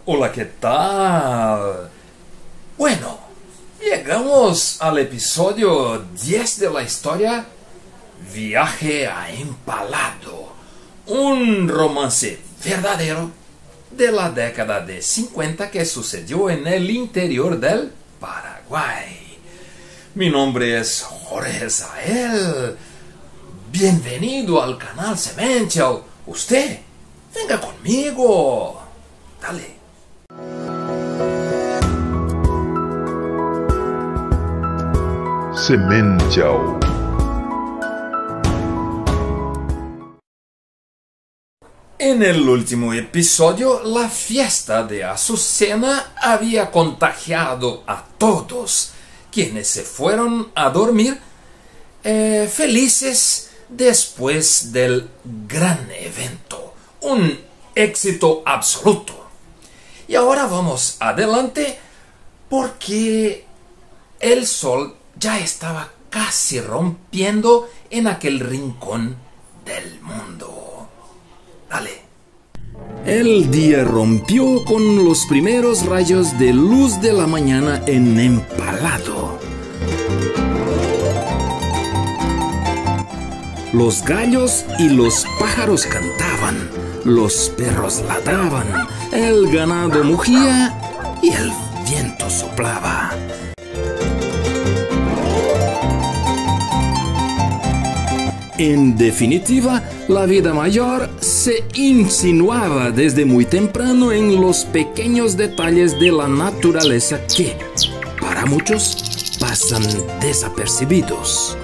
Hola, ¿qué tal? Bueno, llegamos al episodio 10 de la historia Viaje a Empalado, un romance verdadero de la década de 50 que sucedió en el interior del Paraguay. Mi nombre es Jorge Zael. Bienvenido al canal Semental. Usted, venga conmigo. Dale. Semental. En el último episodio, la fiesta de Azucena había contagiado a todos, quienes se fueron a dormir felices después del gran evento. Un éxito absoluto. Y ahora vamos adelante porque el sol ya estaba casi rompiendo en aquel rincón del mundo. Dale. El día rompió con los primeros rayos de luz de la mañana en Empalado. Los gallos y los pájaros cantaban, los perros ladraban, el ganado mugía y el viento soplaba. En definitiva, la vida mayor se insinuaba desde muy temprano en los pequeños detalles de la naturaleza que, para muchos, pasan desapercibidos.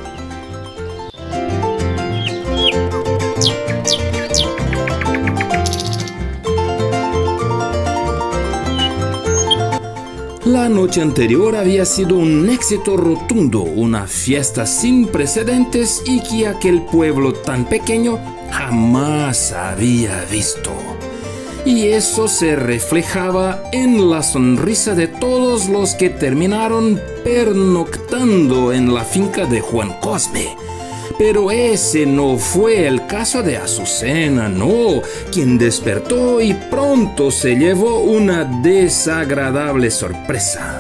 La noche anterior había sido un éxito rotundo, una fiesta sin precedentes y que aquel pueblo tan pequeño jamás había visto. Y eso se reflejaba en la sonrisa de todos los que terminaron pernoctando en la finca de Juan Cosme. Pero ese no fue el caso de Azucena, no, quien despertó y pronto se llevó una desagradable sorpresa.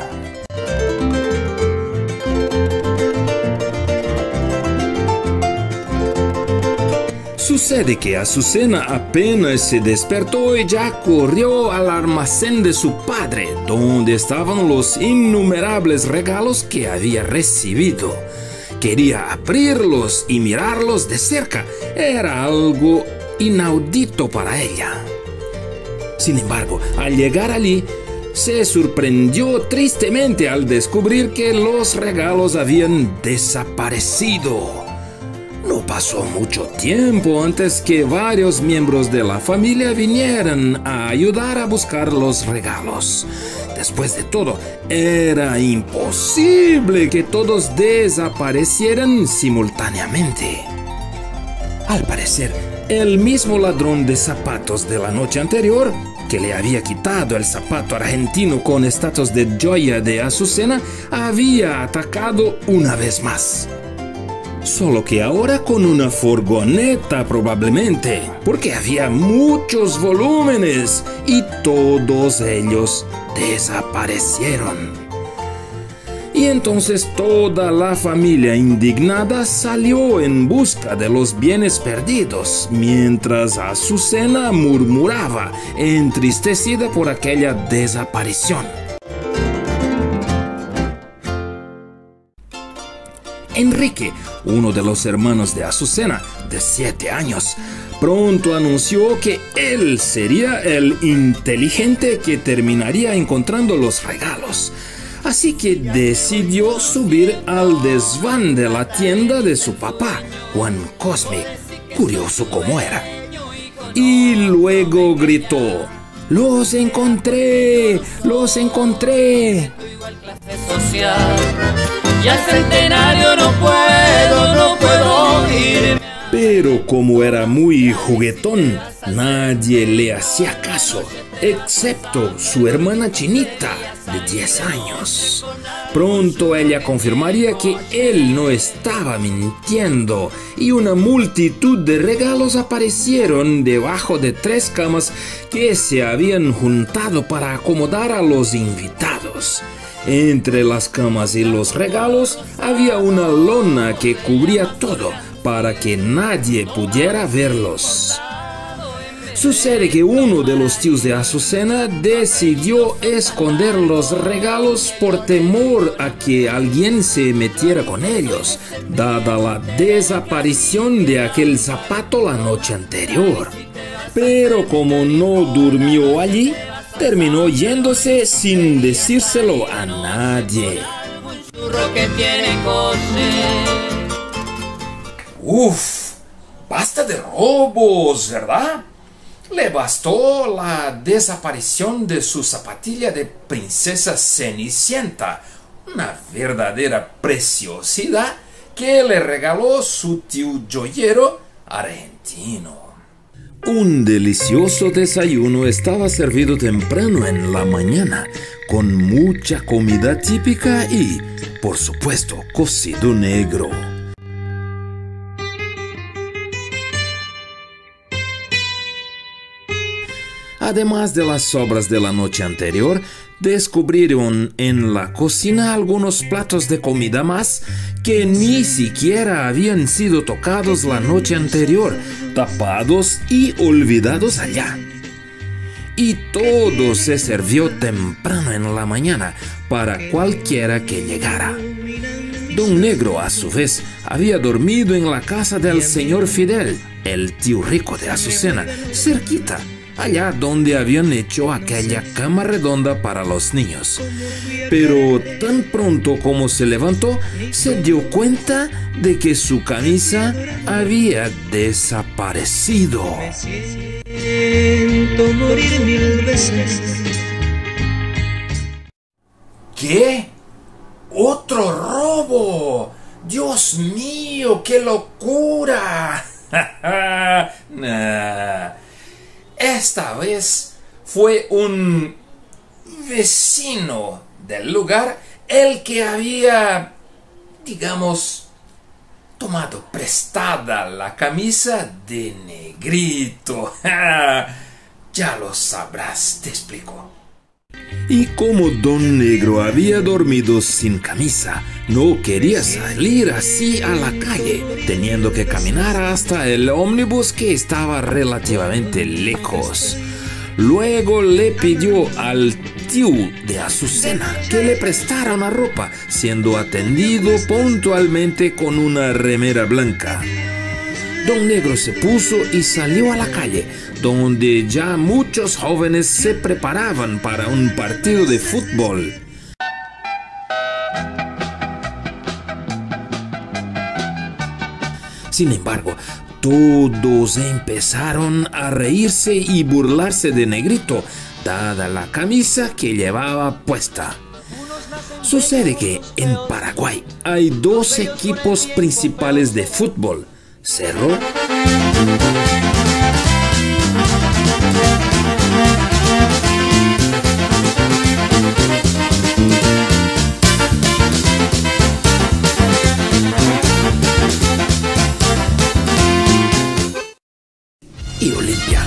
Sucede que Azucena apenas se despertó y ya corrió al almacén de su padre, donde estaban los innumerables regalos que había recibido. Quería abrirlos y mirarlos de cerca. Era algo inaudito para ella. Sin embargo, al llegar allí, se sorprendió tristemente al descubrir que los regalos habían desaparecido. No pasó mucho tiempo antes que varios miembros de la familia vinieran a ayudar a buscar los regalos. Después de todo, era imposible que todos desaparecieran simultáneamente. Al parecer, el mismo ladrón de zapatos de la noche anterior, que le había quitado el zapato argentino con estatus de joya de Azucena, había atacado una vez más. Solo que ahora con una furgoneta probablemente, porque había muchos volúmenes y todos ellos desaparecieron. Y entonces toda la familia indignada salió en busca de los bienes perdidos, mientras Azucena murmuraba, entristecida por aquella desaparición. Enrique, uno de los hermanos de Azucena, de 7 años, pronto anunció que él sería el inteligente que terminaría encontrando los regalos. Así que decidió subir al desván de la tienda de su papá, Juan Cosme, curioso como era. Y luego gritó: ¡Los encontré! ¡Los encontré! Y al centenario no puedo ir. Pero como era muy juguetón, nadie le hacía caso, excepto su hermana Chinita, de 10 años. Pronto ella confirmaría que él no estaba mintiendo y una multitud de regalos aparecieron debajo de 3 camas que se habían juntado para acomodar a los invitados. Entre las camas y los regalos había una lona que cubría todo para que nadie pudiera verlos. Sucede que uno de los tíos de Azucena decidió esconder los regalos por temor a que alguien se metiera con ellos, dada la desaparición de aquel zapato la noche anterior. Pero como no durmió allí, terminó yéndose sin decírselo a nadie. Uf, basta de robos, ¿verdad? Le bastó la desaparición de su zapatilla de princesa Cenicienta, una verdadera preciosidad que le regaló su tío joyero argentino. Un delicioso desayuno estaba servido temprano en la mañana, con mucha comida típica y, por supuesto, cocido negro. Además de las sobras de la noche anterior, descubrieron en la cocina algunos platos de comida más que ni siquiera habían sido tocados la noche anterior, tapados y olvidados allá. Y todo se sirvió temprano en la mañana para cualquiera que llegara. Don Negro, a su vez, había dormido en la casa del señor Fidel, el tío rico de Azucena, cerquita, allá donde habían hecho aquella cama redonda para los niños. Pero tan pronto como se levantó, se dio cuenta de que su camisa había desaparecido. ¿Qué? ¡Otro robo! ¡Dios mío, qué locura! Nah. Esta vez fue un vecino del lugar el que había, digamos, tomado prestada la camisa de Negrito. Ya lo sabrás, te explico. Y como Don Negro había dormido sin camisa, no quería salir así a la calle, teniendo que caminar hasta el ómnibus que estaba relativamente lejos. Luego le pidió al tío de Azucena que le prestara una ropa, siendo atendido puntualmente con una remera blanca. Don Negro se puso y salió a la calle, donde ya muchos jóvenes se preparaban para un partido de fútbol. Sin embargo, todos empezaron a reírse y burlarse de Negrito, dada la camisa que llevaba puesta. Sucede que en Paraguay hay 2 equipos principales de fútbol: Cerro y Olimpia.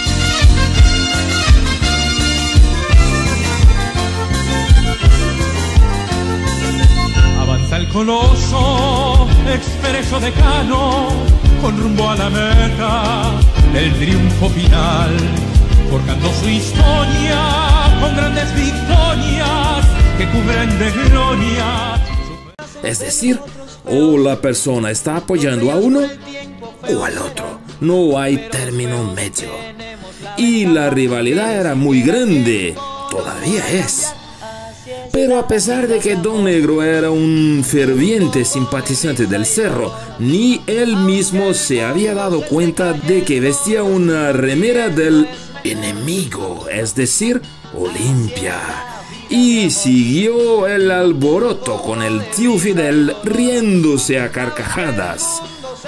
Avanza el coloso, expreso decano, con rumbo a la meta del triunfo final, forjando su historia con grandes victorias que cubren de gloria. Es decir, o la persona está apoyando a uno o al otro. No hay término medio. Y la rivalidad era muy grande, todavía es. Pero a pesar de que Don Negro era un ferviente simpatizante del Cerro, ni él mismo se había dado cuenta de que vestía una remera del enemigo, es decir, Olimpia. Y siguió el alboroto con el tío Fidel riéndose a carcajadas.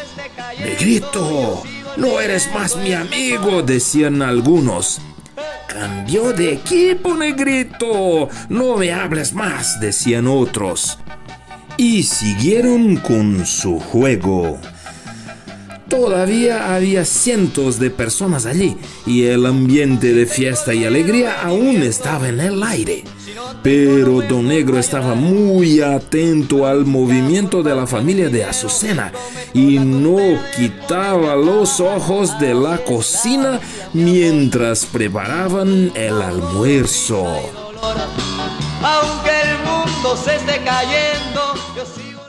«Negrito, no eres más mi amigo», decían algunos. cambió de equipo, negrito. No me hables más, decían otros. Y siguieron con su juego. Todavía había cientos de personas allí y el ambiente de fiesta y alegría aún estaba en el aire. Pero Don Negro estaba muy atento al movimiento de la familia de Azucena y no quitaba los ojos de la cocina mientras preparaban el almuerzo. Aunque el mundo se esté cayendo, yo sigo...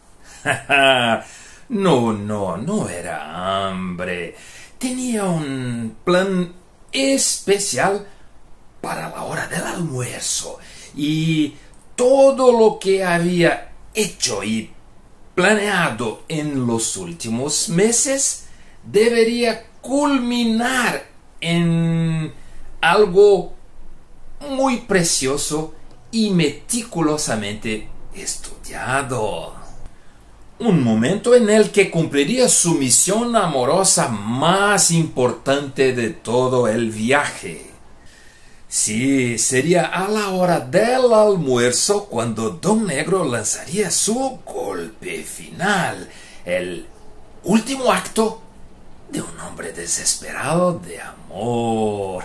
No era hambre. Tenía un plan especial para la hora del almuerzo. Y todo lo que había hecho y planeado en los últimos meses debería culminar en algo muy precioso y meticulosamente estudiado. Un momento en el que cumpliría su misión amorosa más importante de todo el viaje. Sí, sería a la hora del almuerzo cuando Don Negro lanzaría su golpe final, el último acto de un hombre desesperado de amor.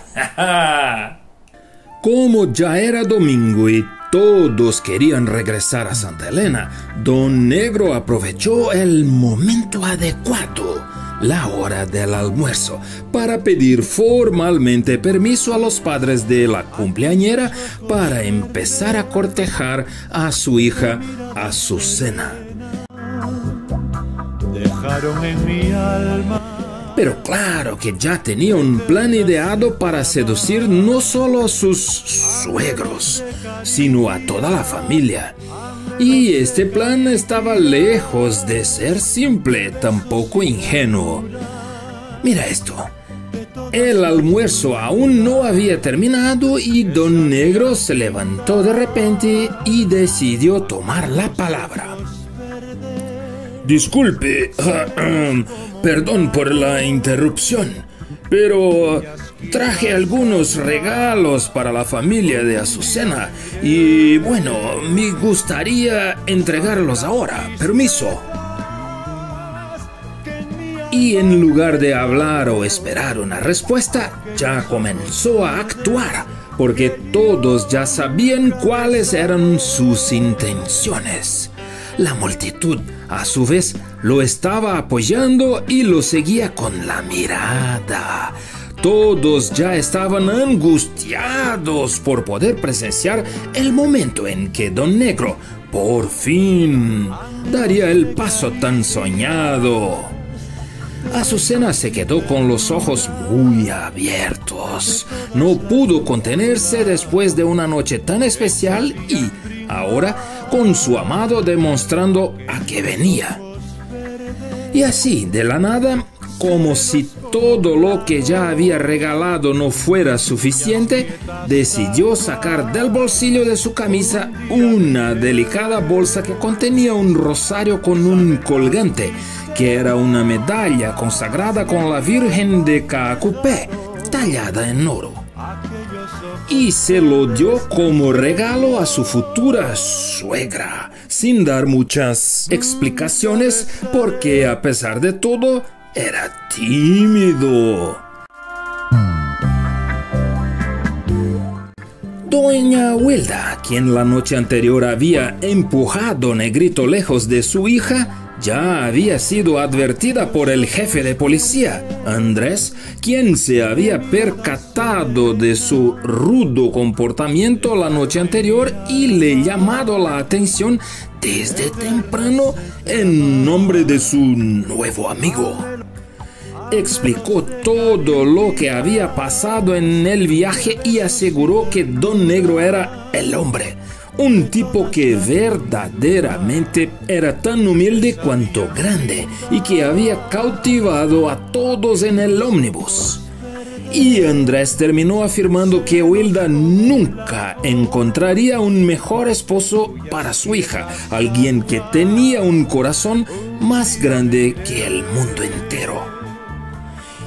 Como ya era domingo y todos querían regresar a Santa Elena, Don Negro aprovechó el momento adecuado, la hora del almuerzo, para pedir formalmente permiso a los padres de la cumpleañera para empezar a cortejar a su hija Azucena. Dejaron en mi alma. Pero claro que ya tenía un plan ideado para seducir no solo a sus suegros, sino a toda la familia. Y este plan estaba lejos de ser simple, tampoco ingenuo. Mira esto. El almuerzo aún no había terminado y Don Negro se levantó de repente y decidió tomar la palabra. Disculpe, perdón por la interrupción, pero traje algunos regalos para la familia de Azucena y bueno, me gustaría entregarlos ahora. Permiso. Y en lugar de hablar o esperar una respuesta, ya comenzó a actuar, porque todos ya sabían cuáles eran sus intenciones. La multitud, a su vez, lo estaba apoyando y lo seguía con la mirada. Todos ya estaban angustiados por poder presenciar el momento en que Don Negro, por fin, daría el paso tan soñado. Azucena se quedó con los ojos muy abiertos. No pudo contenerse después de una noche tan especial y, ahora, con su amado demostrando a qué venía. Y así, de la nada, como si todo lo que ya había regalado no fuera suficiente, decidió sacar del bolsillo de su camisa una delicada bolsa que contenía un rosario con un colgante, que era una medalla consagrada con la Virgen de Caacupé, tallada en oro. Y se lo dio como regalo a su futura suegra, sin dar muchas explicaciones, porque a pesar de todo, era tímido. Doña Huelda, quien la noche anterior había empujado Negrito lejos de su hija, ya había sido advertida por el jefe de policía, Andrés, quien se había percatado de su rudo comportamiento la noche anterior y le llamado la atención desde temprano en nombre de su nuevo amigo. Explicó todo lo que había pasado en el viaje y aseguró que Don Negro era el hombre. Un tipo que verdaderamente era tan humilde cuanto grande y que había cautivado a todos en el ómnibus. Y Andrés terminó afirmando que Huelda nunca encontraría un mejor esposo para su hija, alguien que tenía un corazón más grande que el mundo entero.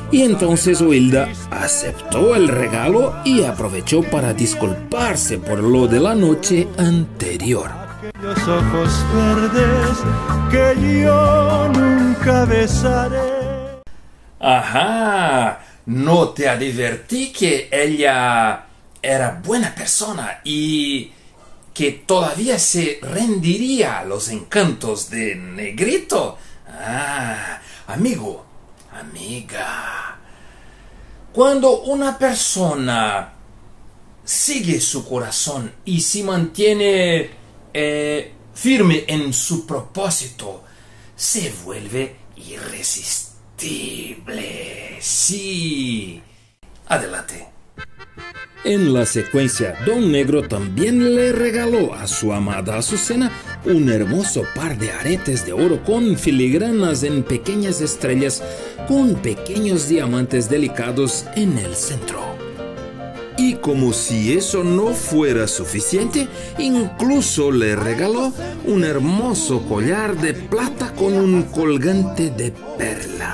Y entonces Oilda aceptó el regalo y aprovechó para disculparse por lo de la noche anterior. Aquellos ojos verdes que yo nunca besaré. Ajá, no te advertí que ella era buena persona y que todavía se rendiría a los encantos de Negrito. Ah, amigo, amiga, cuando una persona sigue su corazón y se mantiene firme en su propósito, se vuelve irresistible. Sí. Adelante. En la secuencia, Don Negro también le regaló a su amada Azucena un hermoso par de aretes de oro con filigranas en pequeñas estrellas con pequeños diamantes delicados en el centro. Y como si eso no fuera suficiente, incluso le regaló un hermoso collar de plata con un colgante de perla.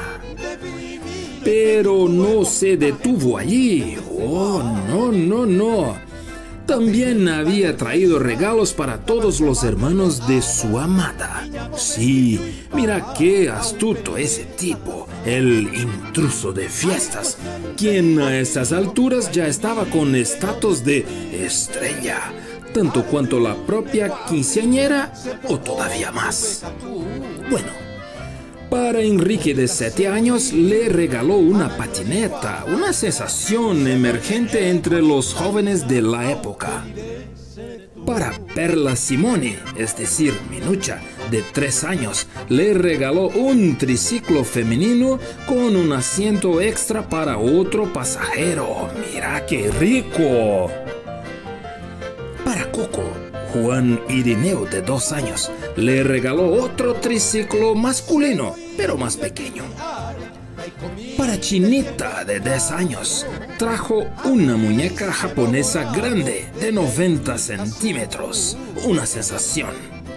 Pero no se detuvo allí. Oh, no, no, no. También había traído regalos para todos los hermanos de su amada. Sí, mira qué astuto ese tipo, el intruso de fiestas, quien a estas alturas ya estaba con estatus de estrella, tanto cuanto la propia quinceañera o todavía más. Bueno, para Enrique de 7 años le regaló una patineta, una sensación emergente entre los jóvenes de la época. Para Perla Simone, es decir, Minucha, de 3 años, le regaló un triciclo femenino con un asiento extra para otro pasajero. ¡Mira qué rico! Para Coco, Juan Irineo, de 2 años, le regaló otro triciclo masculino, pero más pequeño. Para Chinita, de 10 años, trajo una muñeca japonesa grande de 90 centímetros, una sensación.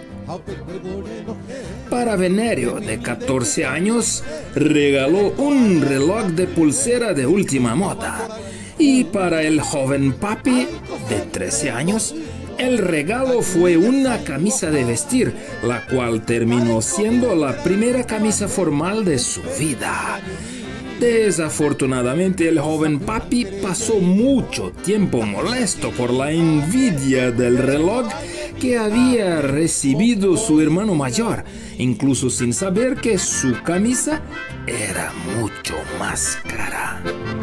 Para Venerio, de 14 años, regaló un reloj de pulsera de última moda. Y para el joven Papi, de 13 años, el regalo fue una camisa de vestir, la cual terminó siendo la primera camisa formal de su vida. Desafortunadamente, el joven Papi pasó mucho tiempo molesto por la envidia del reloj que había recibido su hermano mayor, incluso sin saber que su camisa era mucho más cara.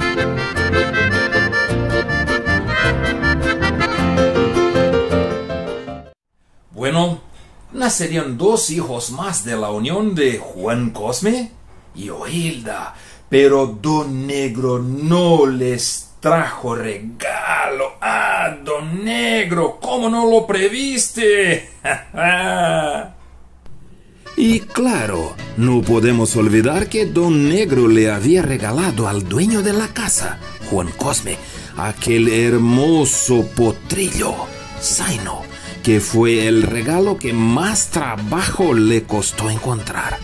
Bueno, nacerían 2 hijos más de la unión de Juan Cosme y Oilda, pero Don Negro no les trajo regalo. ¡Ah, Don Negro! ¿Cómo no lo previste? Y claro, no podemos olvidar que Don Negro le había regalado al dueño de la casa, Juan Cosme, aquel hermoso potrillo, Zaino, que fue el regalo que más trabajo le costó encontrar.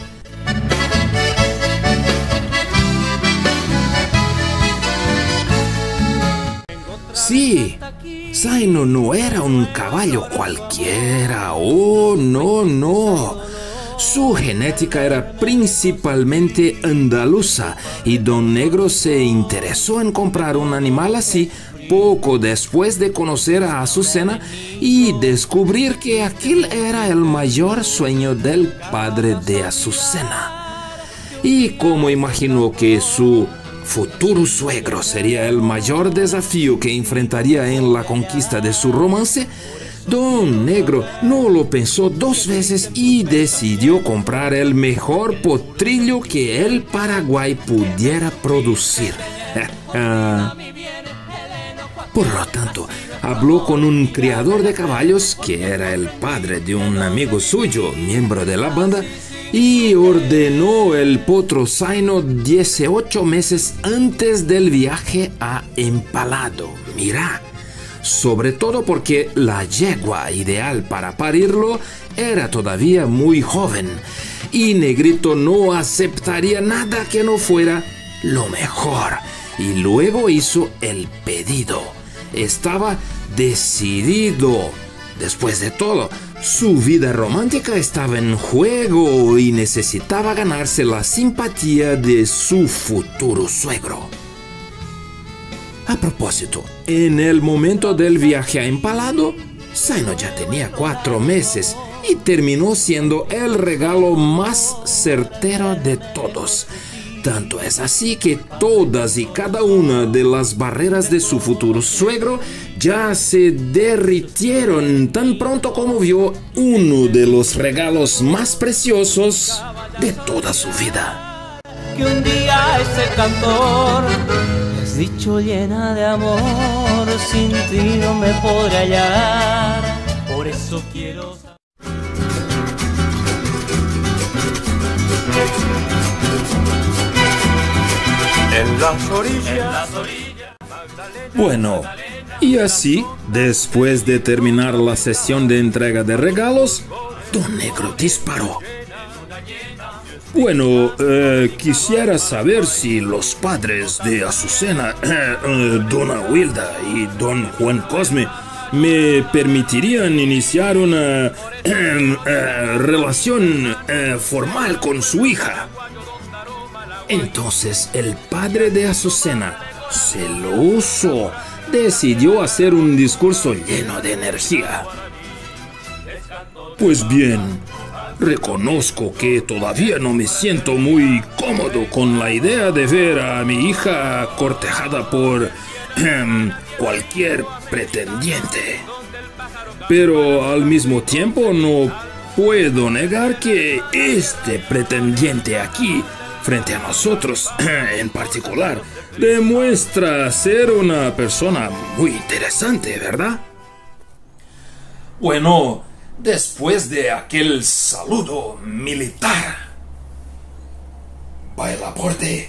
Sí, Zaino no era un caballo cualquiera. Oh, no, no. Su genética era principalmente andaluza y Don Negro se interesó en comprar un animal así poco después de conocer a Azucena y descubrir que aquel era el mayor sueño del padre de Azucena. Y como imaginó que su futuro suegro sería el mayor desafío que enfrentaría en la conquista de su romance, Don Negro no lo pensó 2 veces y decidió comprar el mejor potrillo que el Paraguay pudiera producir. Por lo tanto, habló con un criador de caballos, que era el padre de un amigo suyo, miembro de la banda, y ordenó el potro Zaino 18 meses antes del viaje a Empalado. Mira, sobre todo porque la yegua ideal para parirlo era todavía muy joven, y Negrito no aceptaría nada que no fuera lo mejor y luego hizo el pedido. Estaba decidido. Después de todo, su vida romántica estaba en juego y necesitaba ganarse la simpatía de su futuro suegro. A propósito, en el momento del viaje a Empalado, Zaino ya tenía 4 meses y terminó siendo el regalo más certero de todos. Tanto es así que todas y cada una de las barreras de su futuro suegro ya se derritieron tan pronto como vio uno de los regalos más preciosos de toda su vida. Que un día ese cantor has dicho llena de amor, sin ti no me podré hallar, por eso quiero. En las orillas. Bueno, y así, después de terminar la sesión de entrega de regalos, Don Negro disparó. Bueno, quisiera saber si los padres de Azucena, Dona Wilda y Don Juan Cosme, me permitirían iniciar una relación formal con su hija. Entonces el padre de Azucena, celoso, decidió hacer un discurso lleno de energía. Pues bien, reconozco que todavía no me siento muy cómodo con la idea de ver a mi hija cortejada por cualquier pretendiente. Pero al mismo tiempo no puedo negar que este pretendiente aquí, frente a nosotros en particular, demuestra ser una persona muy interesante, ¿verdad? Bueno, después de aquel saludo militar, Bailaporte,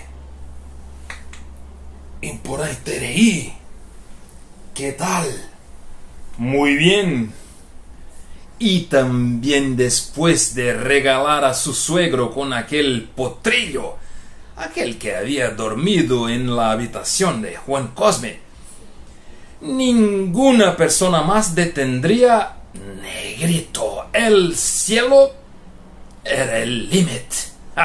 imponente rey, ¿qué tal? Muy bien. Y también después de regalar a su suegro con aquel potrillo, aquel que había dormido en la habitación de Juan Cosme, ninguna persona más detendría Negrito. El cielo era el límite.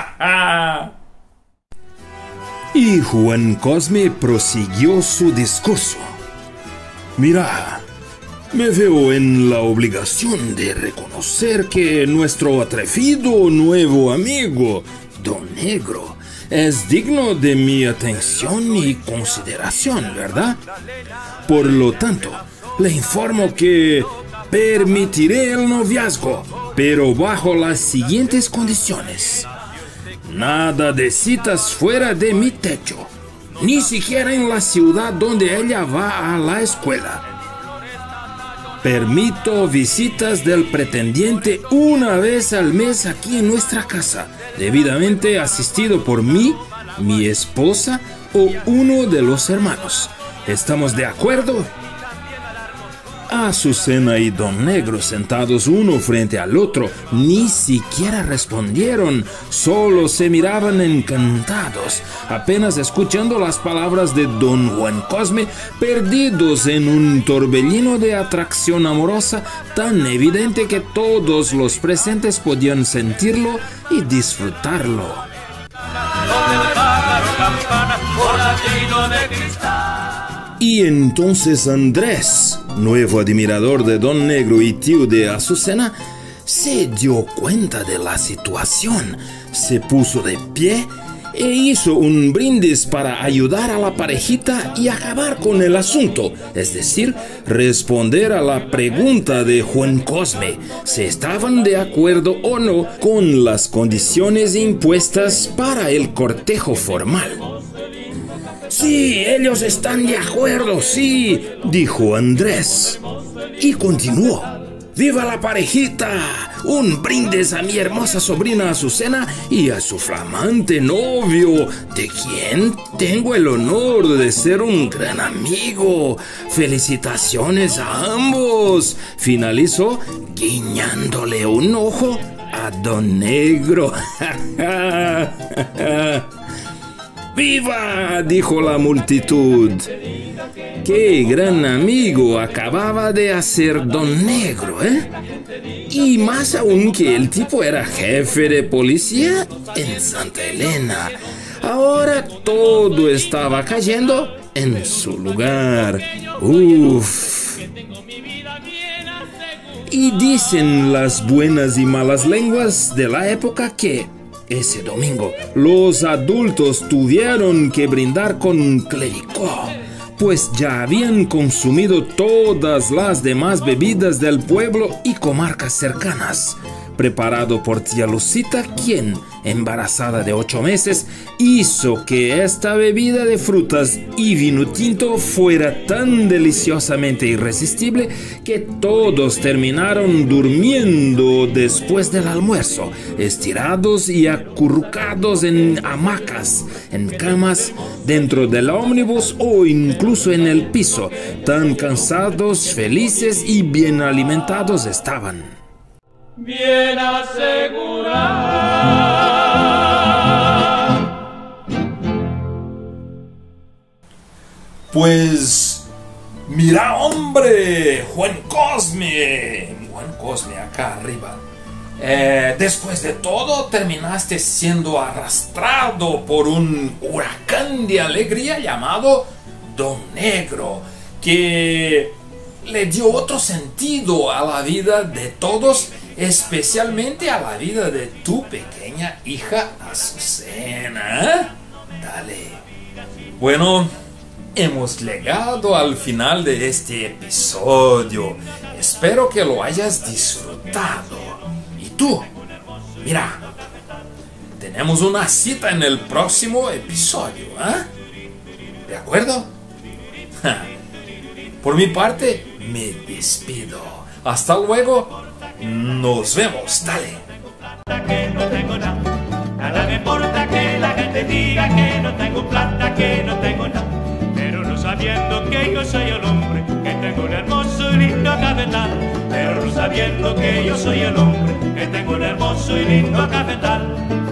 Y Juan Cosme prosiguió su discurso. Mira, me veo en la obligación de reconocer que nuestro atrevido nuevo amigo, Don Negro, es digno de mi atención y consideración, ¿verdad? Por lo tanto, le informo que permitiré el noviazgo, pero bajo las siguientes condiciones. Nada de citas fuera de mi techo, ni siquiera en la ciudad donde ella va a la escuela. Permito visitas del pretendiente una vez al mes aquí en nuestra casa, debidamente asistido por mí, mi esposa o uno de los hermanos. ¿Estamos de acuerdo? Azucena y Don Negro, sentados uno frente al otro, ni siquiera respondieron, solo se miraban encantados, apenas escuchando las palabras de Don Juan Cosme, perdidos en un torbellino de atracción amorosa tan evidente que todos los presentes podían sentirlo y disfrutarlo. Y entonces Andrés, nuevo admirador de Don Negro y tío de Azucena, se dio cuenta de la situación, se puso de pie e hizo un brindis para ayudar a la parejita y acabar con el asunto, es decir, responder a la pregunta de Juan Cosme, si estaban de acuerdo o no con las condiciones impuestas para el cortejo formal. Sí, ellos están de acuerdo, sí, dijo Andrés. Y continuó. ¡Viva la parejita! Un brindis a mi hermosa sobrina Azucena y a su flamante novio, de quien tengo el honor de ser un gran amigo. ¡Felicitaciones a ambos! Finalizó guiñándole un ojo a Don Negro. ¡Viva!, dijo la multitud. ¡Qué gran amigo acababa de hacer Don Negro, eh! Y más aún que el tipo era jefe de policía en Santa Elena. Ahora todo estaba cayendo en su lugar. ¡Uf! Y dicen las buenas y malas lenguas de la época que ese domingo los adultos tuvieron que brindar con clericó, pues ya habían consumido todas las demás bebidas del pueblo y comarcas cercanas, preparado por tía Lucita, quien, embarazada de 8 meses, hizo que esta bebida de frutas y vino tinto fuera tan deliciosamente irresistible que todos terminaron durmiendo después del almuerzo, estirados y acurrucados en hamacas, en camas, dentro del ómnibus o incluso en el piso. Tan cansados, felices y bien alimentados estaban. Bien asegurado. Pues, mira, hombre, Juan Cosme acá arriba. Después de todo, terminaste siendo arrastrado por un huracán de alegría llamado Don Negro, que le dio otro sentido a la vida de todos, especialmente a la vida de tu pequeña hija Azucena. Dale. Bueno, hemos llegado al final de este episodio. Espero que lo hayas disfrutado. Y tú, mira, tenemos una cita en el próximo episodio, ¿eh? ¿De acuerdo? Por mi parte, me despido. Hasta luego. Nos vemos. Dale. Que no tengo nada, nada me importa que la gente diga que no tengo plata, que no tengo nada, pero no sabiendo que yo soy el hombre, que tengo un hermoso y lindo cafetal, pero no sabiendo que yo soy el hombre, que tengo un hermoso y lindo cafetal.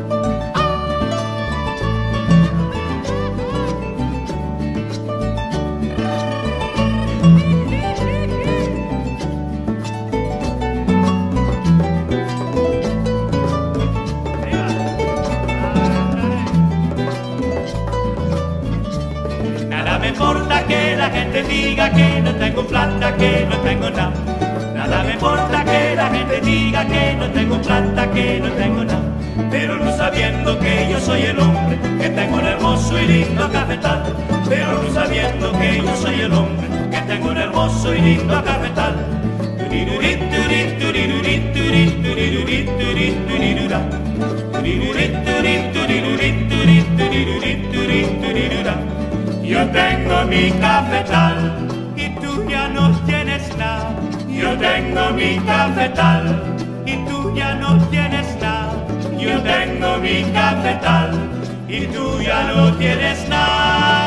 Me importa que la gente diga que no tengo plata, que no tengo nada. Nada me importa que la gente diga que no tengo plata, que no tengo nada. Pero no sabiendo que yo soy el hombre, que tengo un hermoso y lindo cafetal. Pero no sabiendo que yo soy el hombre, que tengo un hermoso y lindo cafetal. Yo tengo mi cafetal y tú ya no tienes nada. Yo tengo mi cafetal y tú ya no tienes nada. Yo tengo mi cafetal y tú ya no tienes nada.